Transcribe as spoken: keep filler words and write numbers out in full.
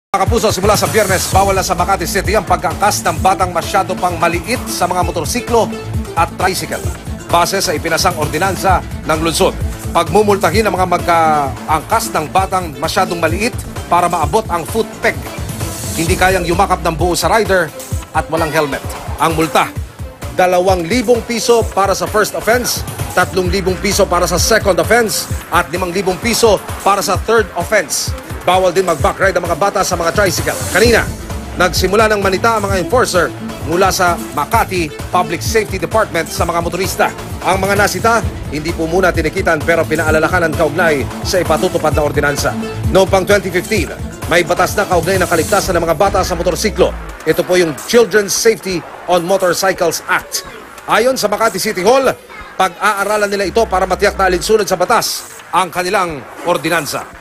Mga kapuso, simula sa Biyernes, bawal na sa Makati City ang pag-angkas ng batang masyado pang maliit sa mga motorsiklo at tricycle. Base sa ipinasang ordinansa ng lungsod, pagmumultahin ang mga magka-angkas ng batang masyadong maliit para maabot ang foot peg. Hindi kayang yumakap ng buo sa rider at walang helmet. Ang multa, dalawang libong piso para sa first offense, tatlong libong piso para sa second offense, at limang libong piso para sa third offense. Bawal din mag-backride ang mga bata sa mga tricycle. Kanina, nagsimula ng manita ang mga enforcer mula sa Makati Public Safety Department sa mga motorista. Ang mga nasita, hindi po muna tinikitan pero pinaalalahanan kaugnay sa ipatutupad na ordinansa. Noong pang twenty fifteen, may batas na kaugnay ng kaligtasan ng mga bata sa motorsiklo. Ito po yung Children's Safety on Motorcycles Act. Ayon sa Makati City Hall, pag-aaralan nila ito para matiyak na alinsunod sa batas ang kanilang ordinansa.